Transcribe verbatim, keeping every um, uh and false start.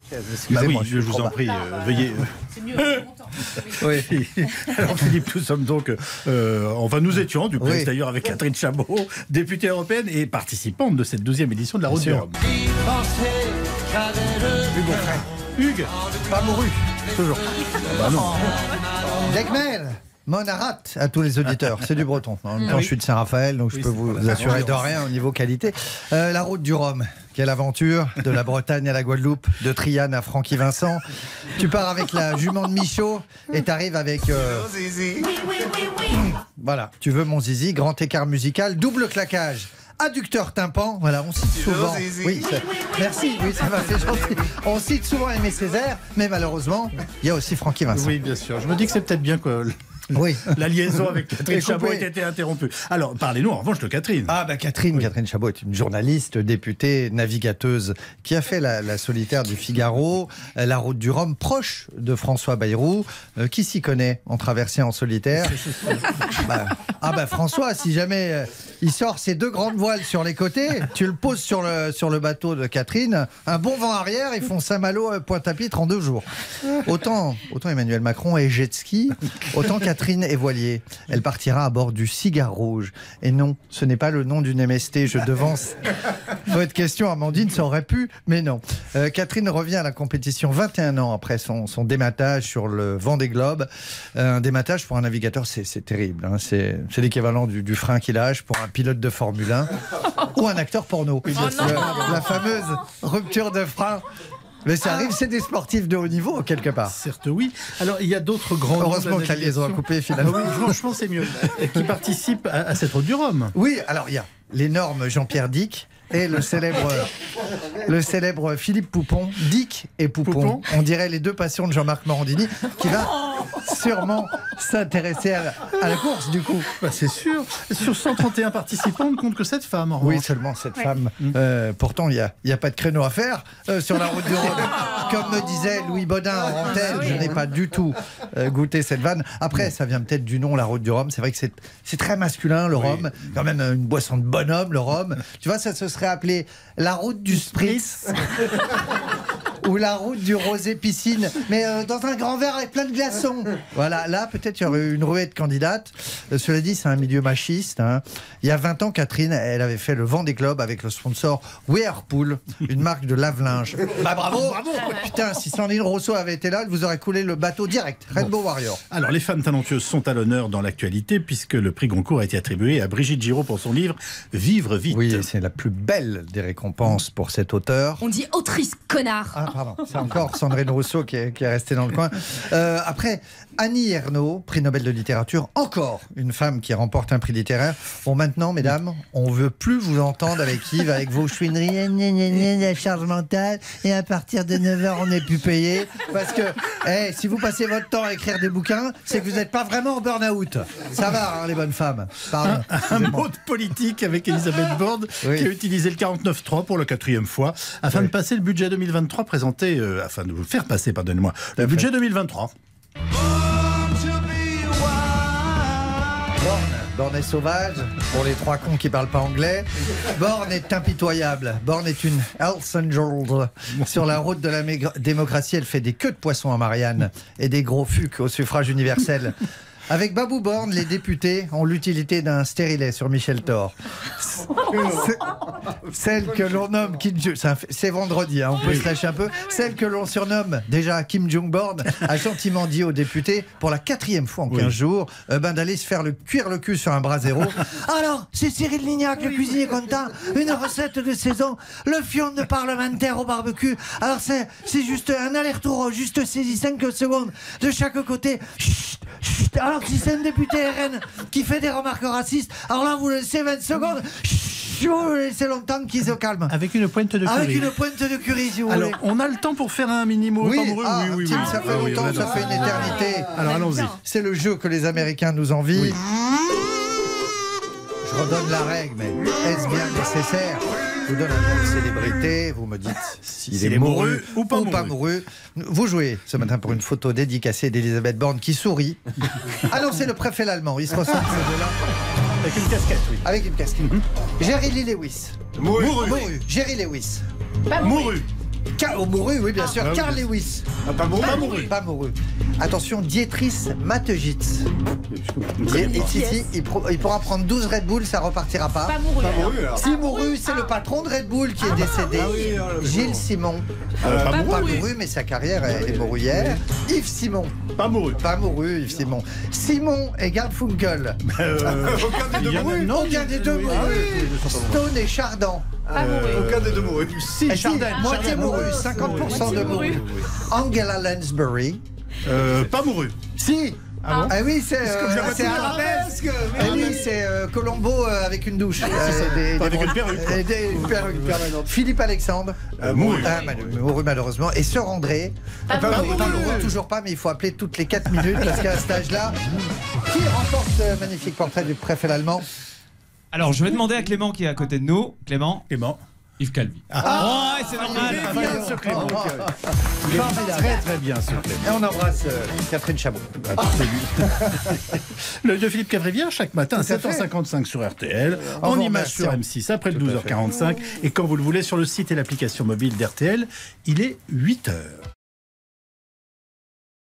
Bah oui, je vous en prie, euh, veuillez. C'est mieux, c'est longtemps. Oui. Alors Philippe, nous sommes donc, euh, enfin nous étions du coup oui. d'ailleurs avec Catherine Chabot, députée européenne et participante de cette douzième édition de la Route du Rhum. Hugo Frey. Hugues, Pas mouru. toujours. Bah non. Degmel. Monarat à tous les auditeurs, c'est du breton. En même temps, Oui. je suis de Saint-Raphaël, donc je Oui, peux c'est vous voilà. assurer de rien au niveau qualité. Euh, la route du Rhum, quelle aventure, de la Bretagne à la Guadeloupe, de Trianne à Francky-Vincent. Tu pars avec la jument de Michaud et t'arrives avec... Euh... Voilà, tu veux mon zizi, grand écart musical, double claquage. Adducteur tympan, voilà, on cite souvent. Oui, ça- merci, oui, ça m'a fait gentil. On cite souvent Aimé Césaire, mais malheureusement, il y a aussi Francky Vincent. Oui, bien sûr. Je me dis que c'est peut-être bien que Oui. la liaison avec Catherine Et Chabot coupé. ait été interrompue. Alors, parlez-nous en revanche de Catherine. Ah bah Catherine, Catherine Chabot est une journaliste, députée, navigateuse qui a fait la, la solitaire du Figaro, euh, la route du Rhum, proche de François Bayrou. Euh, qui s'y connaît en traversée en solitaire? Bah, ah bah François, si jamais euh, il sort ses deux grandes voiles sur les côtés, tu le poses sur le, sur le bateau de Catherine, un bon vent arrière, ils font Saint-Malo, euh, Pointe-à-Pitre en deux jours. Autant, autant Emmanuel Macron est jet ski, autant Catherine est voilier. Elle partira à bord du Cigare Rouge. Et non, ce n'est pas le nom d'une M S T, je devance votre question, Amandine, ça aurait pu, mais non. Euh, Catherine revient à la compétition vingt et un ans après son, son dématage sur le Vendée Globe. Euh, un dématage pour un navigateur, c'est c'est terrible. Hein. C'est c'est l'équivalent du, du frein qu'il lâche pour un pilote de Formule un ou un acteur porno. Oh Le- la fameuse rupture de frein. Mais ça arrive, c'est des sportifs de haut niveau, quelque part. Certes, oui. Alors, il y a d'autres grands. Heureusement que la liaison a coupé, finalement. Ah oui, franchement, c'est mieux. Qui participent à, à cette route du Rhum. Oui, alors il y a l'énorme Jean-Pierre Dick et le célèbre, le célèbre Philippe Poupon. Dick et Poupon. Poupon. On dirait les deux passions de Jean-Marc Morandini, qui va sûrement s'intéresser à, la- à la course, du coup. Bah, c'est sûr. Sur cent trente et un participants, on ne compte que sept femmes. En Oui, revanche. seulement cette femme. Euh, pourtant, il n'y a, il y a pas de créneau à faire euh, sur la route du Rhum. Comme me disait Louis Baudin en antenne, je n'ai pas du tout euh, goûté cette vanne. Après, ça vient peut-être du nom, la route du Rhum. C'est vrai que c'est c'est très masculin, le rhum. Quand même une boisson de bonhomme, le rhum. Tu vois, ça se serait appelé la route du spritz. Ou la route du rosé piscine, mais euh, dans un grand verre avec plein de glaçons. Voilà, là peut-être il y aurait eu une ruée de candidates. Euh, cela dit, c'est un milieu machiste. Hein. Il y a vingt ans, Catherine, elle avait fait le Vendée Globe avec le sponsor Whirlpool, une marque de lave-linge. Bah bravo, bravo. Putain, si Sandrine Rousseau avait été là, elle vous aurait coulé le bateau direct. Rainbow Warrior. Alors, les femmes talentueuses sont à l'honneur dans l'actualité puisque le prix Goncourt a été attribué à Brigitte Giraud pour son livre Vivre vite. Oui, c'est la plus belle des récompenses pour cet auteur. On dit autrice, connard. Ah, pardon, c'est encore Sandrine Rousseau qui est, qui est restée dans le coin. Euh, après, Annie Ernaux, prix Nobel de littérature, encore une femme qui remporte un prix littéraire. Bon, maintenant, mesdames, on veut plus vous entendre avec Yves, avec vos chouineries, gna, gna, gna, gna, la charge mentale, et à partir de neuf heures, on n'est plus payé. Parce que, eh, si vous passez votre temps à écrire des bouquins, c'est que vous n'êtes pas vraiment en burn-out. Ça va, hein, les bonnes femmes. Pardon. Un mot de politique avec Elisabeth Borne Oui. qui a utilisé le quarante-neuf trois pour la quatrième fois afin Oui. de passer le budget deux mille vingt-trois présenté, euh, afin de vous faire passer, pardonnez-moi, le budget deux mille vingt-trois. Borne, Borne est sauvage, pour les trois cons qui parlent pas anglais. Borne est impitoyable. Borne est une Hells Angel. Sur la route de la mé- démocratie, elle fait des queues de poisson à Marianne et des gros fucs au suffrage universel. Avec Babou Borne, les députés ont l'utilité d'un stérilet sur Michel Thor. C'est- Celle que l'on nomme Kim Jong... c'est un f- C'est vendredi, hein, on peut se lâcher un peu. Celle que l'on surnomme déjà Kim Jong-Borne a gentiment dit aux députés, pour la quatrième fois en quinze Oui. jours, euh, ben, d'aller se faire le cuire le cul sur un brasero. Alors, c'est Cyril Lignac, le cuisinier content, une recette de saison, le fion de parlementaire au barbecue. Alors, c'est c'est juste un aller-retour, juste saisi cinq secondes de chaque côté. Chut, chut. Alors, si c'est un député R N qui fait des remarques racistes, alors là, vous le laissez vingt secondes. Chut, vous le laissez longtemps qu'il se calme. Avec une pointe de Avec curry. une pointe de curry, si vous Alors, voulez. on a le temps pour faire un mini-mot Oui, amoureux. ah, oui, oui, Tim, oui. ça fait Ah oui, longtemps, on ça adore. fait une éternité. Alors, allons-y. C'est le jeu que les Américains nous envient. Je redonne la règle, mais est-ce bien nécessaire? Je vous donne un nom de célébrité, vous me dites s'il S'il est est mouru mouru ou pas mouru. mouru. Vous jouez ce matin pour une photo dédicacée d'Elisabeth Borne qui sourit. Ah non, c'est le préfet l'allemand, il se ressemble ces deux-là. Avec une casquette, oui. Avec une casquette. Jerry Lee Lewis. Mouru. Mouru. Jerry Lewis. Mouru. Car- oh, mouru, oui, bien sûr. Ah, oui, Carl bien Lewis. Ah, pas mouru. Pas mouru. Pas mouru. Attention, Dietrich Mateschitz. Die- et si, si, il, pro- il pourra prendre douze Red Bull, ça repartira pas. Pas mouru. Pas alors. mouru, alors. Si mouru, c'est le patron de Red Bull qui est décédé. Ah oui, alors, le Gilles pauvre. Simon. Euh, pas Pas mouru. Pas mouru. mouru, mais sa carrière elle est mouruyère. Yves Simon. Pas mouru. Pas mouru, Yves Simon. Simon et Garfunkel. Euh, Aucun des il deux y en a- mourus. non, Aucun des deux oui, mourus. ah oui, les deux sont pas mourus. Stone et Chardin. Pas mouru. Aucun des deux mourus. Si, Eh si, Chardin. moitié Chardin, mouru, mouru. cinquante pour cent de Moitié mouru. mouru. Angela Lansbury. Euh, pas mouru. Si. Ah bon Ah oui, c'est que je euh, la vois c'est tout arabesque. mais Ah oui. oui, c'est euh, Colombo euh, avec une douche. Euh, des- Avec des- une perruque, quoi. et des- une perruque permanente. Philippe Alexandre. Euh, mouru. Ah, mal- mouru malheureusement. Et Sœur André. Pas Pas mouru. mouru, toujours pas, mais il faut appeler toutes les quatre minutes parce qu'à cet âge-là, qui remporte ce magnifique portrait du préfet allemand? Alors, je vais demander à Clément qui est à côté de nous. Clément, Clément. Yves Calvi. Ah. ouais, c'est normal. Très bien, ce Clément. Il est Formidable. Très très bien ce Clément. Et on embrasse euh, Catherine Chabot. Ah, c'est lui. Le de Philippe Cavrivière chaque matin à Tout à sept heures cinquante-cinq sur R T L, En en vous image remerciant. sur M six après le Tout à douze heures quarante-cinq et quand vous le voulez sur le site et l'application mobile d'R T L, il est huit heures.